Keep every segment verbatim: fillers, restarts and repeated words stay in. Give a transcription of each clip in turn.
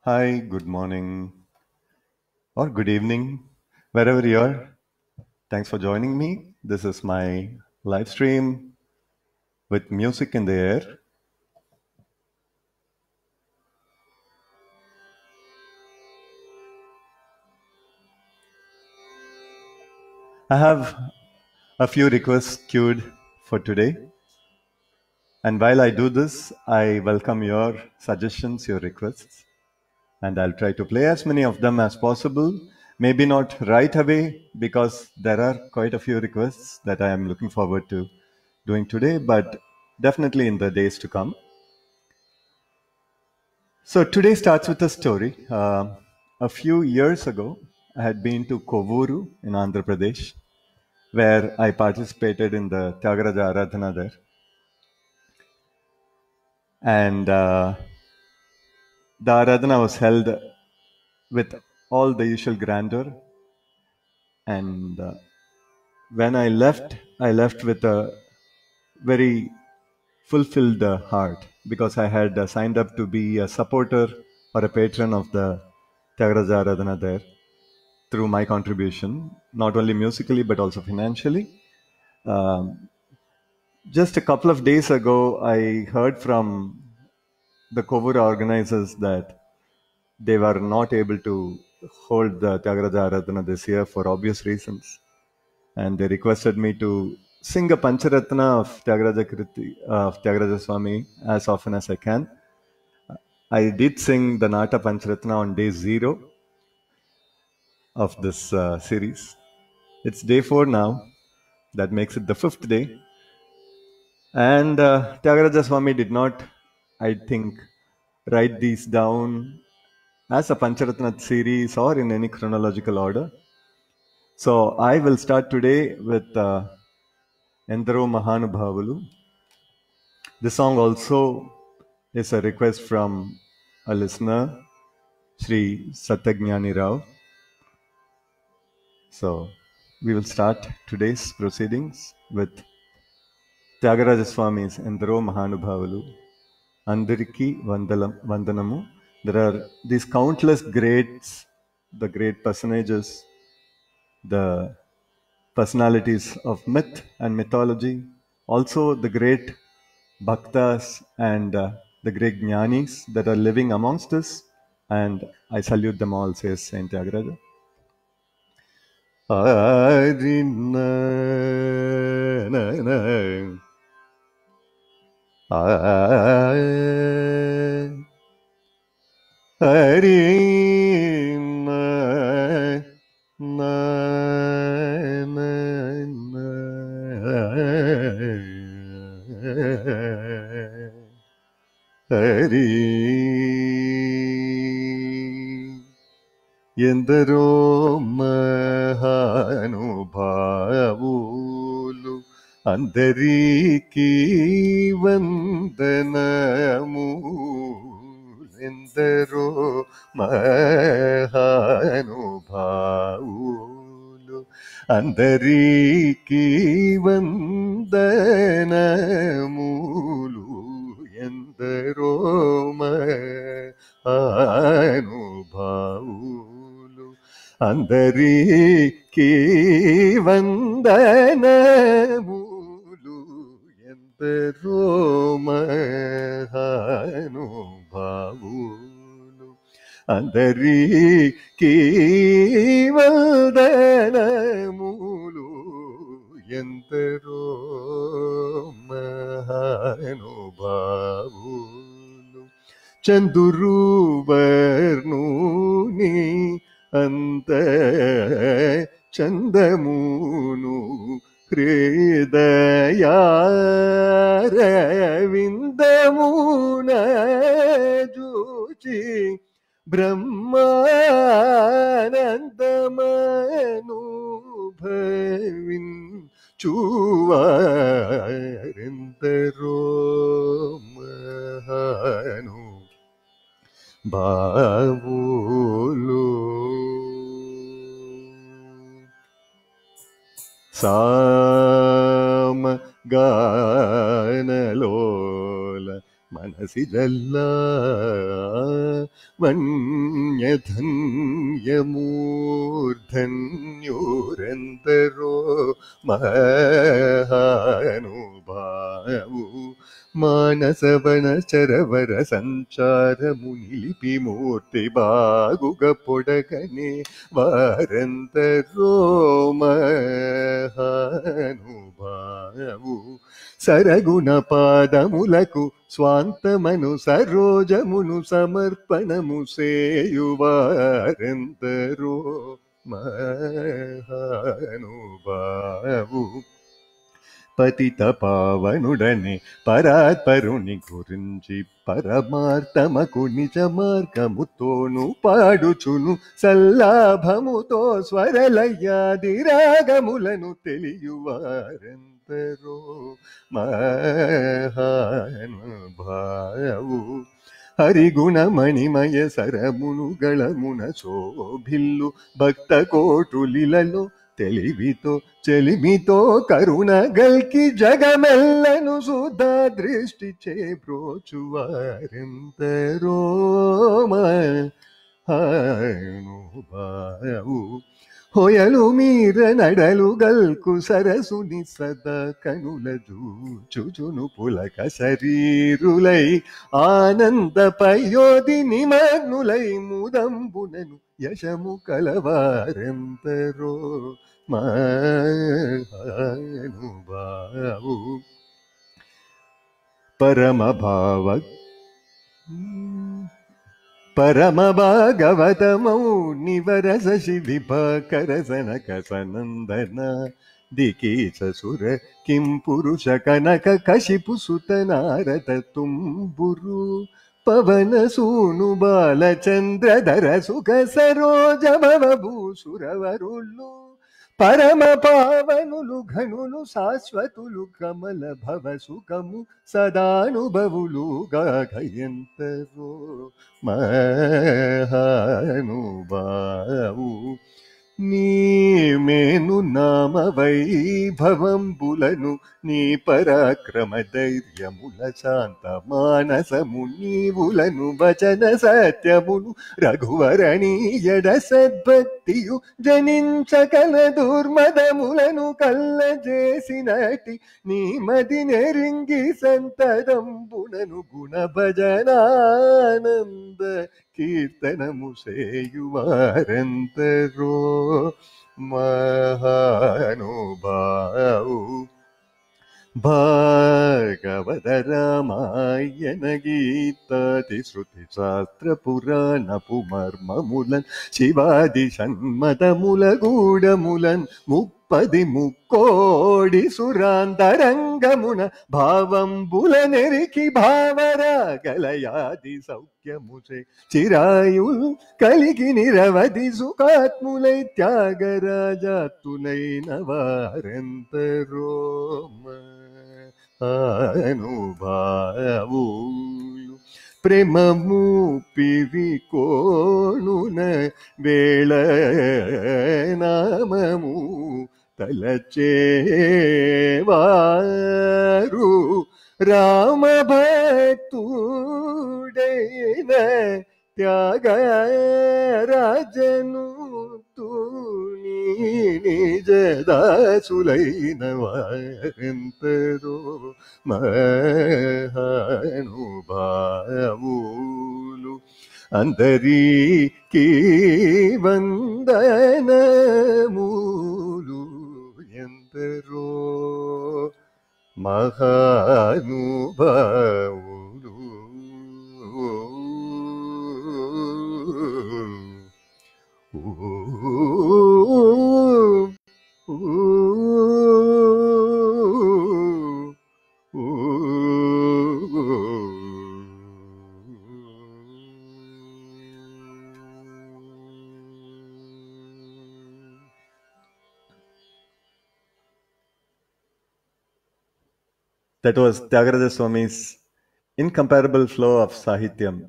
Hi, good morning or good evening, wherever you are. Thanks for joining me. This is my live stream with music in the air. I have a few requests queued for today. And while I do this, I welcome your suggestions, your requests, and I'll try to play as many of them as possible. Maybe not right away because there are quite a few requests that I am looking forward to doing today, but definitely in the days to come. So today starts with a story. Uh, a few years ago, I had been to Kovuru in Andhra Pradesh, where I participated in the Tyagaraja Aradhana there. And uh, the Aradhana was held with all the usual grandeur. And uh, when I left, I left with a very fulfilled uh, heart because I had uh, signed up to be a supporter or a patron of the Tyagaraja Aradhana there through my contribution, not only musically but also financially. Um, just a couple of days ago, I heard from the Kovura organizers that they were not able to hold the Tyagaraja Aradhana this year for obvious reasons. And they requested me to sing a Pancharatna of Tyagaraja, Kriti, uh, of Tyagaraja Swami as often as I can. I did sing the Nata Pancharatna on day zero of this uh, series. It's day four now. That makes it the fifth day. And uh, Tyagaraja Swami did not, I think, write these down as a Pancharatna series or in any chronological order. So I will start today with uh, Endaro Mahanubhavalu. This song also is a request from a listener, Sri Satyajnani Rao. So we will start today's proceedings with Tyagaraja Swami's Endaro Mahanubhavalu. Andariki Vandanamu. There are these countless greats, the great personages, the personalities of myth and mythology, also the great bhaktas and uh, the great jnanis that are living amongst us. And I salute them all, says Saint Tyagaraja. Hari na na na na Hari ఎందరో మహానుభావులు అందరికీ వందనము ఎందరో మహానుభావులు అందరికీ వందనములు ఎందరో మహానుభావులు అందరికీ వందనములు ఎందరో మహానుభావులు అందరికీ వందనములు ఎందరో మహానుభావులు చందురు వర్ణుని అంత చందమును హృదయారవిందమున జూచి బ్రహ్మానందమను భవిన్ చూవారెందరో మహాను భావులు సామ గానలోల మనసి జల్లా వన్యధన్యమూర్ధన్యూరెందరో మహానుభావు మానసవన చరవర సంచారము నిలిపి మూర్తి బాగుగ పొడగనే వారందరో మహానుభావు సరగుణ పాదములకు స్వాంతమను సరోజమును సమర్పణము సేయువారెందరో మహానుభావు పతిత పావనుడనే పరాత్పరుని గురించి పరమార్థమకు నిజ మార్గముతోను పాడుచును సల్లాభముతో స్వరలయాది రాగములను తెలియువారెందరో మహానుభావు హరిగుణమణిమయ సరమునుగళమున శోభిల్లు భక్త కోటులిలలో తెలివితో చెలిమితో కరుణ గల్కి జగమెల్లను సుధా దృష్టి చే బ్రోచువారెందరో మహానుభావు హొయలు మీర నడలు గల్కు సరసుని సదా కనుల జూచుచును పులక శరీరులై ఆనంద పయోధి నిమగ్నులై ముదంబునను యశము కలవారెందరో మహానుభావు పరమ భావ పరమ భాగవతమౌ నివరస శివిభాకర సనక సనందన దికీచ సుర కిం పురుష కనక కశిపు సుత నారద తుంబురు పవన సూను బాలచంద్రధర సుఖ సరోజ భవభూసురవరులు పరమ పావనులు ఘనులు శాశ్వతులు కమల భవ సుఖము సదానుభవులు గాఘయంతరో మహానుభావు నీ మేను నామ వైభవంబులను నీ పరాక్రమ ధైర్యముల శాంత మానసము నీవులను వచన సత్యమును రఘువరణీయడ సద్భక్తియు జనించకల దుర్మదములను కల్లజేసినటి నీ మది నెరింగి సంతదంబునను గుణ భజనానంద కీర్తనము సేయువారెందరో మహానుభావు భాగవత రామాయణ గీతాది శృతి శాస్త్ర పురాణ పుమర్మములన్ శివాది షణ్మతముల గూఢములన్ ముప్పది ముక్కోడి సురాంతరంగమున భావంబుల నెరికి భావరాగలయాది సౌఖ్యముచే చిరాయుల్ కలిగి నిరవధి సుఖాత్ములై త్యాగరాజాత్తులైన వారెందరో అనుభావులు ప్రేమము పివికోణున వేళ నామము తలచేవారు రామ భక్తుడైన త్యాగరాజను తూని నిజదాసులైన వారెందరో మహానుభావులు అందరికీ వందనములు ఎందరో మహానుభావులు That was Tyagaraja Swami's incomparable flow of Sahityam.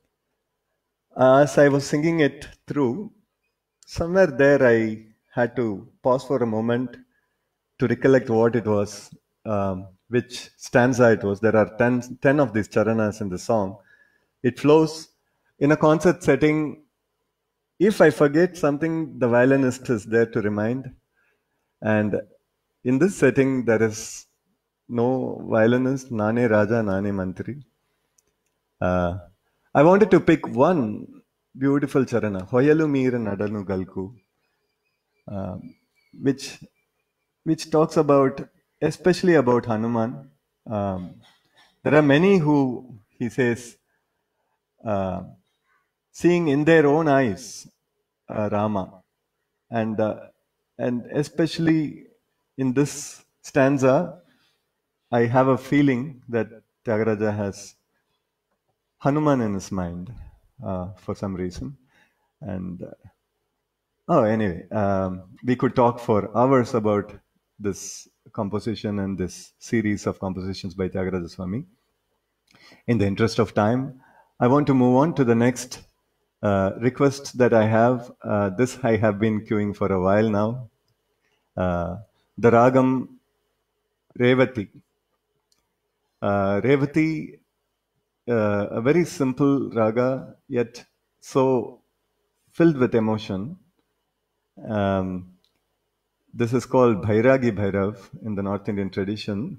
As I was singing it through, somewhere there I had to pause for a moment to recollect what it was, um, which stanza it was. There are ten, ten of these charanas in the song. It flows in a concert setting, if I forget something, the violinist is there to remind. And in this setting, there is no violinist, nane raja, nane mantri. Uh, I wanted to pick one beautiful charana, Hoyalu Meer Nadanu Galku, uh, which which talks about, especially about Hanuman. Um, there are many who, he says, uh, seeing in their own eyes uh, Rama, and uh, and especially in this stanza, I have a feeling that Tyagaraja has Hanuman in his mind uh, for some reason, and uh, oh, anyway, um, we could talk for hours about this composition and this series of compositions by Tyagaraja Swami. In the interest of time, I want to move on to the next uh, request that I have. Uh, this I have been queuing for a while now. Uh, the Ragam Revati. Uh, Revati, uh, a very simple raga, yet so filled with emotion. Um, this is called Bhairagi Bhairav in the North Indian tradition.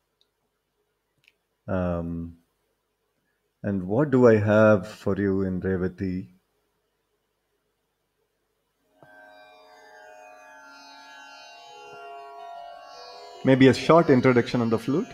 Um, and what do I have for you in Revati? Maybe a short introduction on the flute.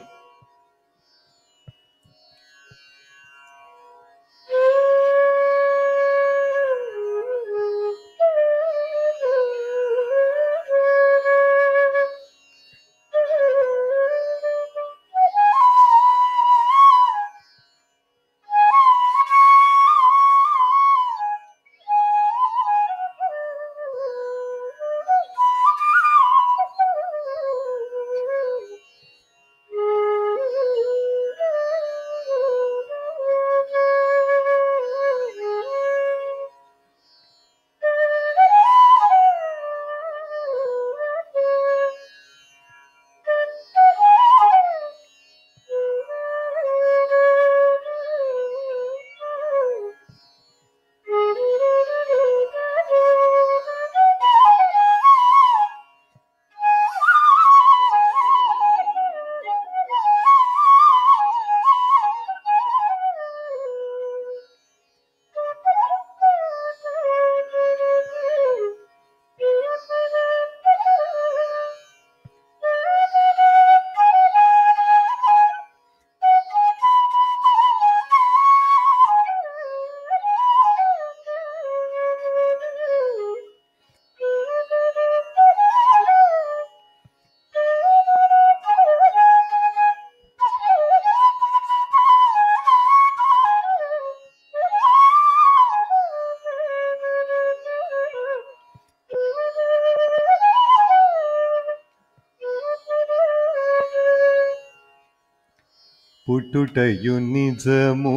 పుట్టుటయు నిజము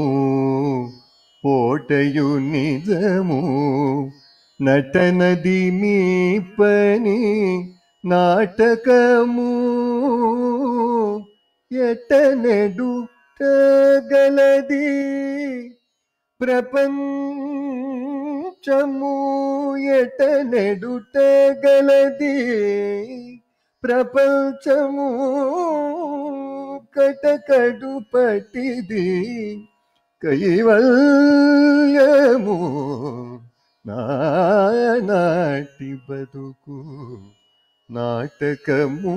పోటయు నిజము నటనది మీ పని నాటకము ఎటనెడు గలది ప్రపంచము ఎటనెడుట గలది ప్రపంచము కటకడు పట్టిది కైవల్యము నాటి బతుకు నాటకము.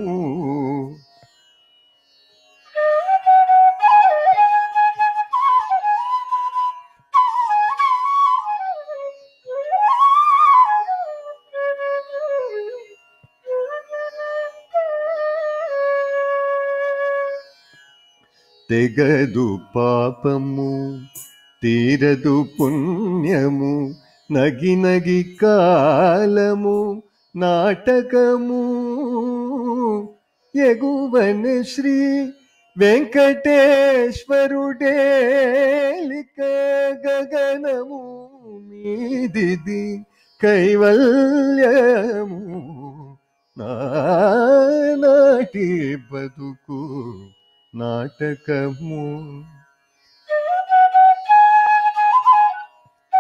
తెగదు పాపము తీరదు పుణ్యము నగి నగి కాలము నాటకము ఎగువన శ్రీ వెంకటేశ్వరుడేలిక గగనము మీదిది కైవల్యము నాటి బతుకు నాటకము.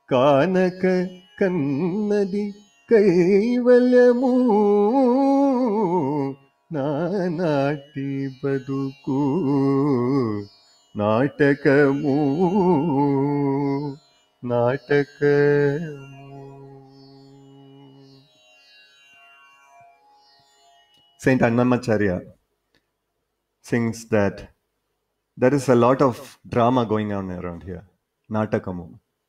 కానక కన్నది కైవల్యము నానాటి బతుకు నాటకము నాటకము. Saint Annamacharya sings that there is a lot of drama going on around here, natakamu.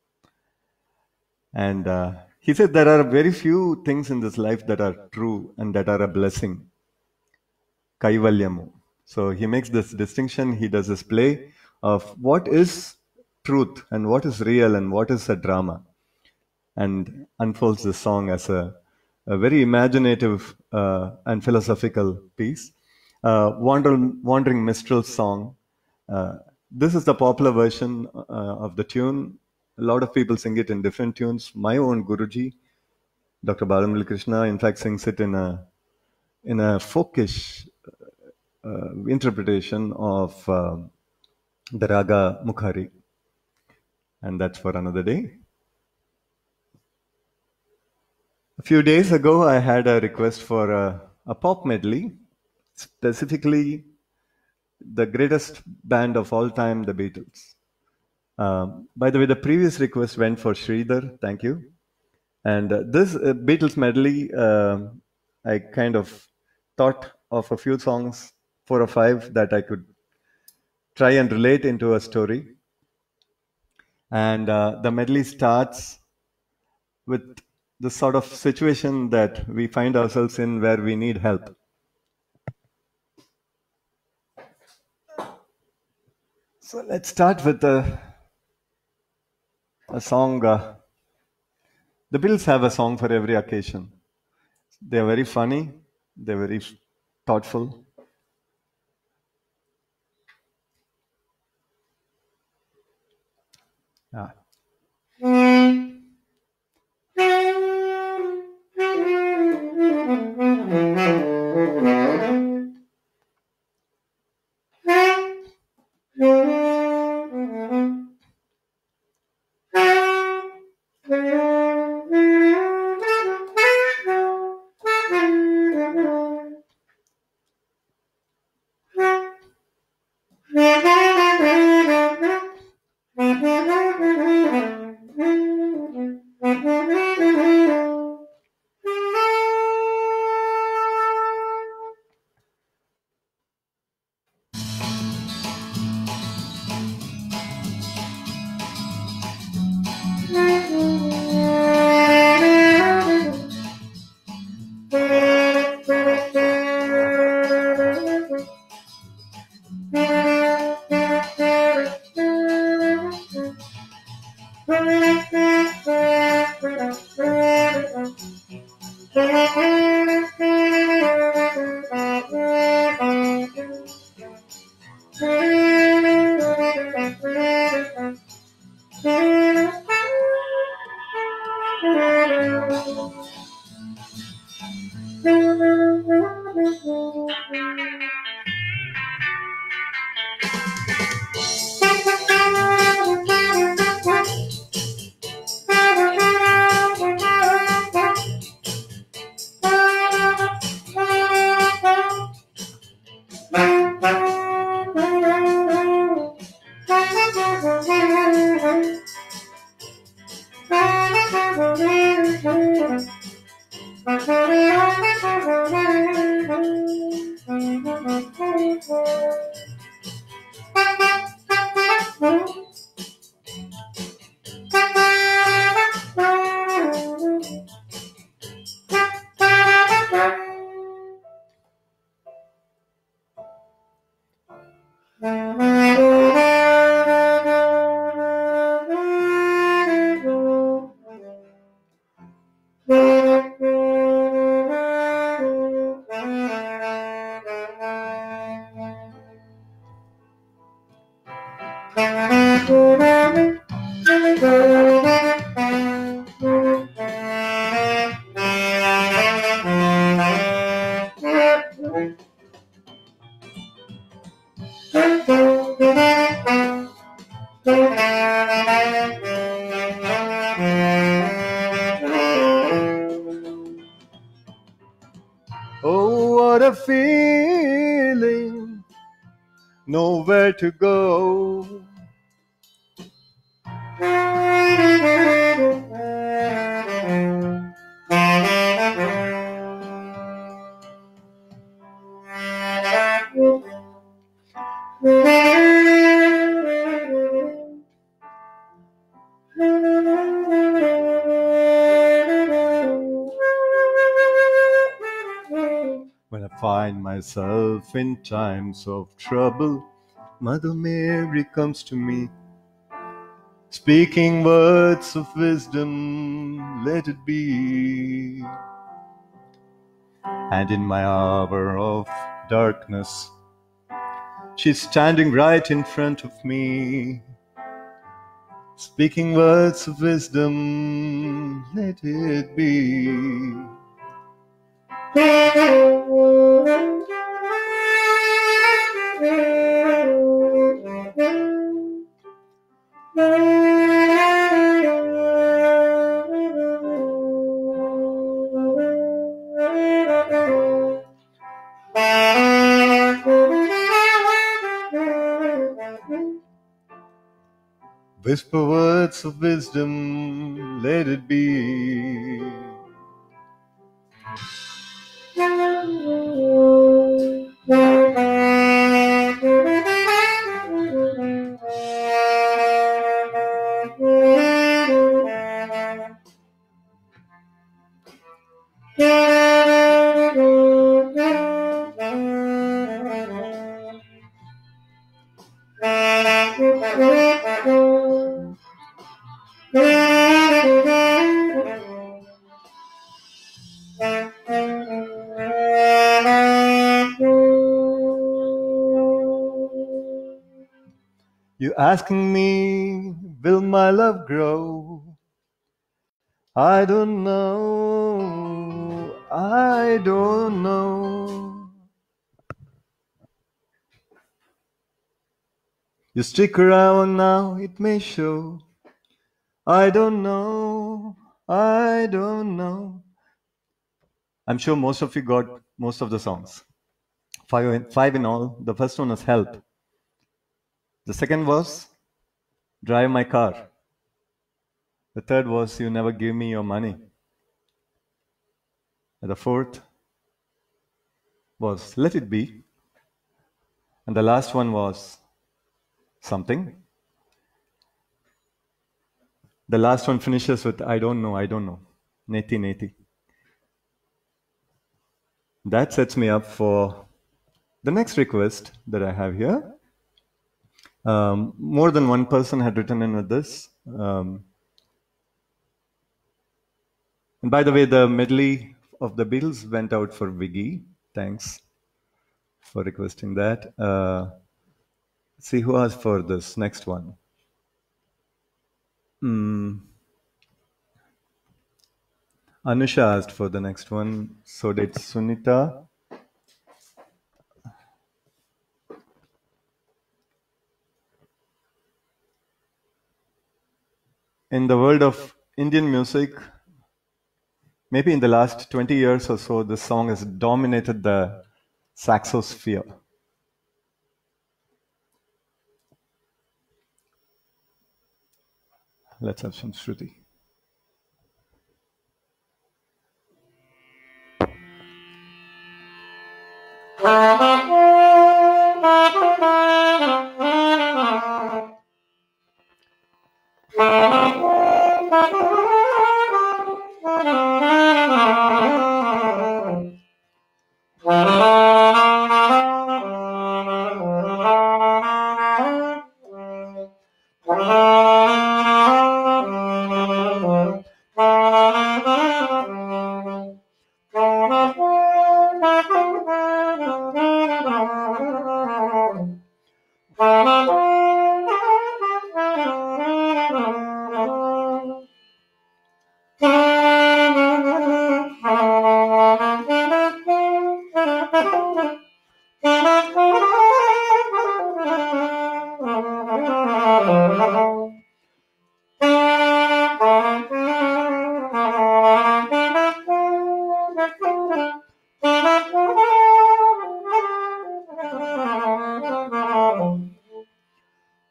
And uh, he said there are very few things in this life that are true and that are a blessing. Kaivalyamu. So he makes this distinction, he does this play of what is truth and what is real and what is a drama, and unfolds the song as a, a very imaginative uh, and philosophical piece. Uh, Wandering, Wandering Minstrel song. Uh, this is the popular version uh, of the tune. A lot of people sing it in different tunes. My own Guruji, Doctor Balamuli Krishna, in fact, sings it in a in a folkish uh, interpretation of uh, the Raga Mukhari, and that's for another day. A few days ago, I had a request for a, a pop medley, specifically the greatest band of all time, the Beatles. Um, by the way, the previous request went for Sridhar, thank you. And uh, this uh, Beatles medley, uh, I kind of thought of a few songs, four or five, that I could try and relate into a story. And uh, the medley starts with the sort of situation that we find ourselves in where we need help. So let's start with a, a song. Uh, the Beatles have a song for every occasion. They're very funny, they're very thoughtful. Ah. where to go. When I find myself in times of trouble, Mother Mary comes to me, speaking words of wisdom, let it be. And in my hour of darkness, she's standing right in front of me, speaking words of wisdom, let it be. Whisper words of wisdom, let it be. You asking me, will my love grow? I don't know, I don't know. You stick around now, it may show. I don't know, I don't know. I'm sure most of you got most of the songs. Five in, five in all. The first one was Help. The second was Drive My Car. The third was You Never Give Me Your Money. And the fourth was Let It Be. And the last one was Something. The last one finishes with I don't know, I don't know. Neti Neti. That sets me up for the next request that I have here. Um, more than one person had written in with this. Um, and by the way, the medley of the Beatles went out for Viggy. Thanks for requesting that. Uh, let's see who asked for this next one. Mm. Anusha asked for the next one. So did Sunita. In the world of Indian music, maybe in the last twenty years or so, this song has dominated the saxosphere. Let's have some Shruti.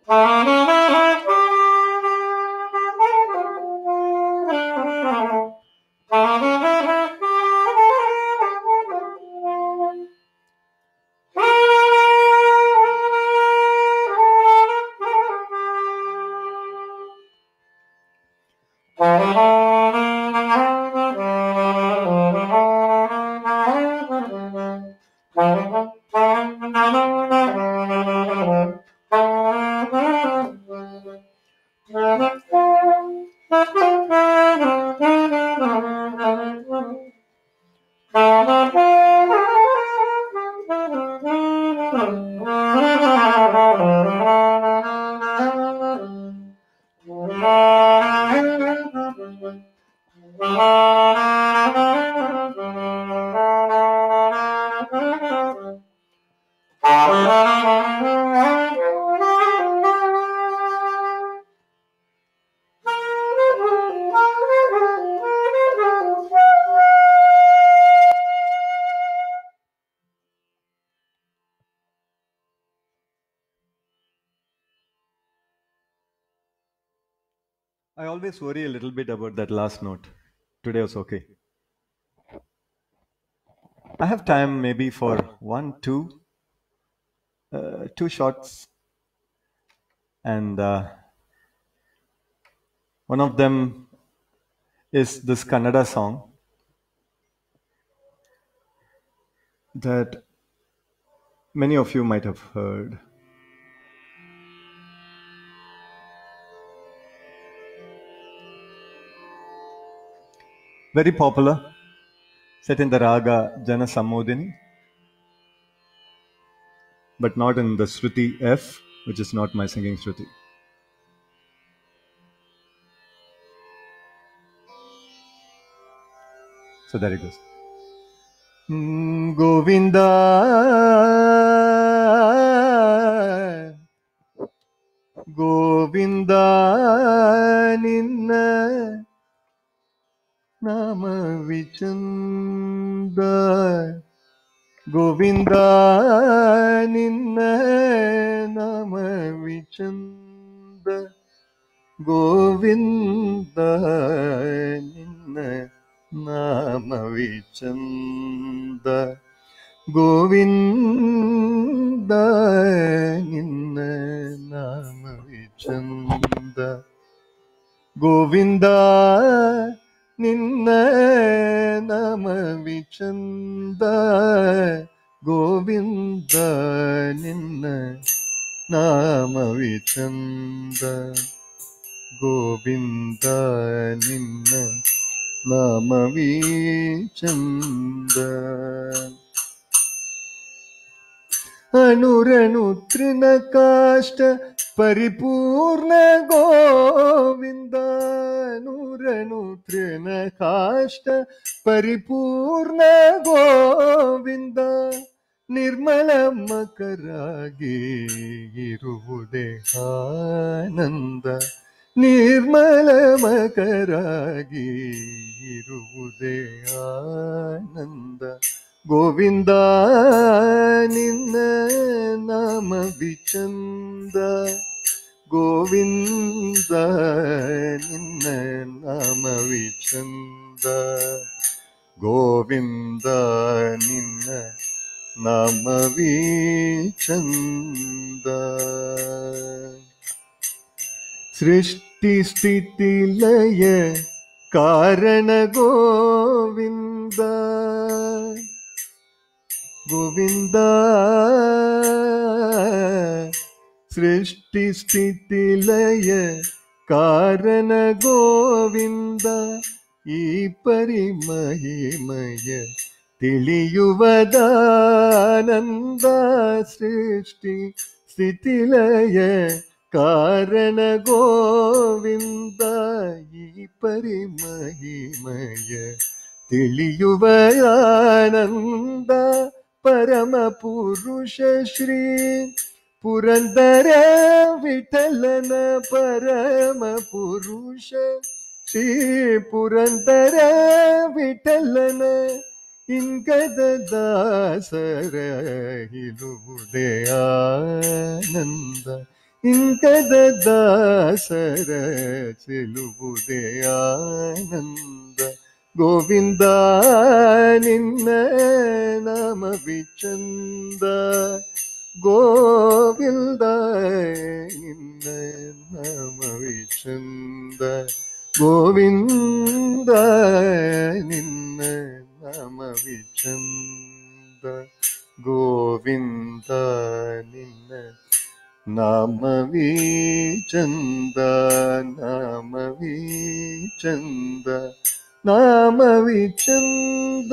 I always worry a little bit about that last note. Today was okay. I have time maybe for one, two, uh, two shots, and uh, one of them is this Kannada song that many of you might have heard. Very popular, set in the raga Jana Samodini, but not in the Shruti F, which is not my singing Shruti. So there it goes. Mm, Govinda, Govinda, Ninna Nama Vichanda, Govinda, Ninna Nama Vichanda, Govinda, Ninna Nama Vichanda, Govinda, Ninna Nama Vichanda, Govinda, Ninna Nama Vichanda, Govinda, Ninna Nama Vichanda, Govinda, Ninna Nama Vichanda. Anuranu Trinakashta Paripurna Govinda, Anuranu Trinakashta Paripurna Govinda, Nirmala Makaragi Iruvude Ananda, Nirmala Makaragi Iruvude Ananda, Govinda, Ninna Nama Vichanda, Govinda, Ninna Nama Vichanda, Govinda, Ninna Nama Vichanda. Srishti Sthiti Laya Karana Govinda, Govinda, Srishti Sthiti Laya Karana Govinda, Ee Parimahimaya Tiliyuvadananda, Srishti Sthiti Laya Karana Govinda, Ee Parimahimaya Tiliyuvadananda, Parama Purusha Shri Purandara Vittalana, Parama Purusha Shri Purandara Vittalana, Ingada Dasara Hiluvude Ananda, ಇಂಕದ ದಾಸರ ಚೆಲುವುದೇ ಆನಂದ ಗೋವಿಂದ ನಿನ್ನ ನಾಮವಿಚಂದ ಗೋವಿಂದ ನಿನ್ನ ನಾಮವಿಚಂದ ಗೋವಿಂದ ನಿನ್ನ ನಾಮವಿಚಂದ ಗೋವಿಂದ ನಿನ್ನ ನಾಮವೀ ಚಂದ ನಾಮವೀ ಚಂದ ನಾಮವೀ ಚಂದ.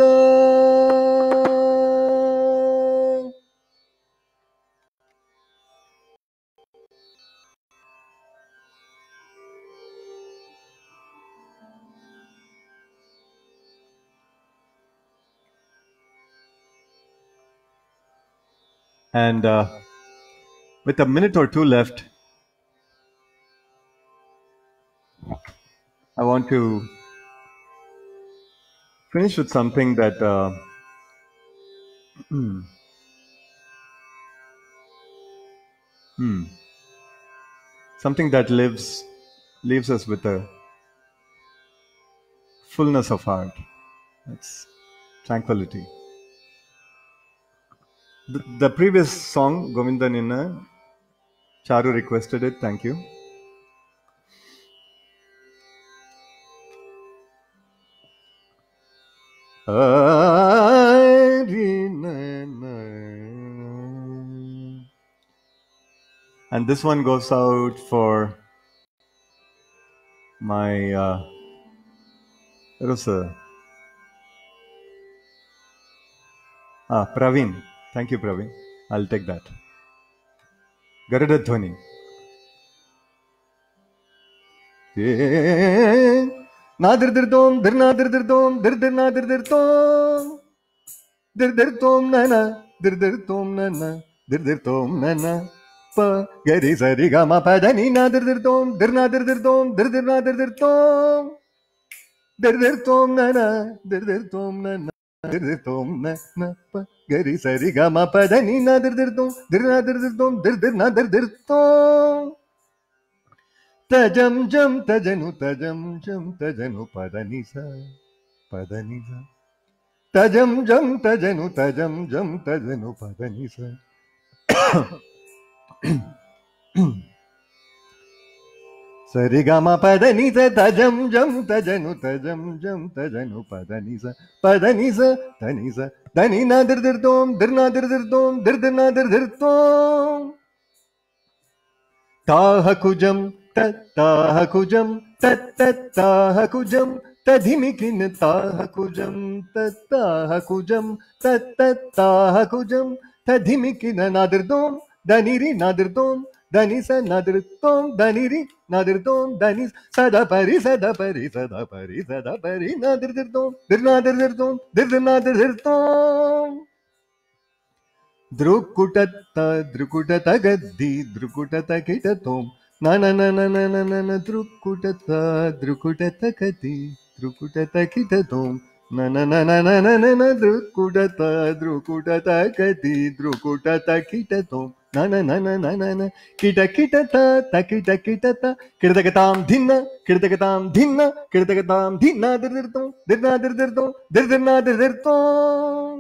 And uh, with a minute or two left, I want to finish with something that uh, hmm, hmm, something that lives leaves us with a fullness of heart. That's tranquility. The, the previous song, Govinda Ninna, Charu requested it. Thank you. And this one goes out for my uh, there was a ah Praveen. Thank you, Praveen. I'll take that. Garuda Dhwani. Nadir dir dom, dir nadir dir dom, dir dir nadir dir tom, dir dir tom nana, dir dir tom nana, dir dir tom nana, pa gari sari ga ma pa dani nadir dir dom, dir nadir dir dom, dir dir nadir dir tom, dir dir tom nana, dir dir tom nana, dir dir tom nana, pa gari sari ga ma pa dani nadir dir dom, dir nadir dir dom, dir dir nadir dir tom. Tajam jam tajanu tajam jam tajanu padanisa padanisa tajam jam tajanu tajam jam tajanu padanisa sarigama padanisa tajam jam tajanu tajam jam tajanu padanisa padanisa tanisa danina dir dir dom dir na dir dir dom dir dir na dir dir dom tahakujam Tattahakujam, tattahakujam, tadhimikin tahakujam, tattahakujam, tattahakujam, tadhimikin nadirdom, daniri nadirdom, danisa nadirdom, daniri nadirdom, danis sadapari sadapari sadapari sadapari nadirdom, dirnadirdom, dirnadirdom. Drukutatta, drukutata gaddi, drukutata kitatom. Na na na na na na na na drukutata drukutata kati drukutata kitatom na na na na na na na na drukutata drukutata kati drukutata kitatom na na na na na na na kita kitata takita kitata kirtakatam dhinna kirtakatam dhinna kirtakatam dhinna dirdirtom dirna dirdirtom dirdirna dirdirtom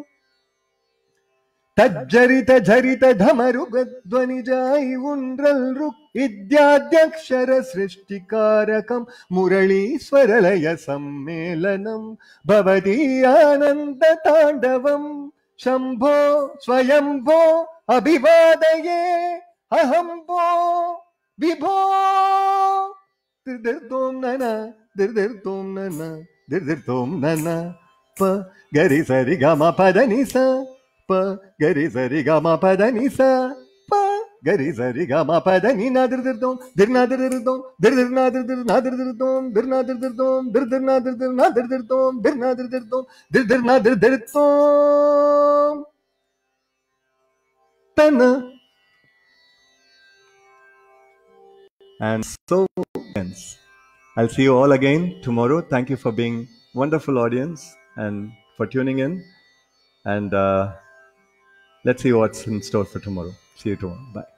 Tajjarita jarita dhamaruga dvanijai undralruk idyadyakshara srishtikarakam murali swaralaya sammelanam bhavati ananda tandavam shambho swayambho abhivadaye ahambo vibho dirdirtom nana dirdirtom nana dirdirtom nana pa gari sari gama padanisa pa gari sari ga ma pa da ni sa pa gari sari ga ma pa da ni na dir dir dom dir na dir dir dom dir dir na dir dir na dir dir dom dir na dir dir dom dir dir na dir dir na dir dir dom dir na dir dir dom dir dir na dir dir dom tana. And so ends. I'll see you all again tomorrow. Thank you for being wonderful audience and for tuning in. And uh, let's see what's in store for tomorrow. See you tomorrow. Bye.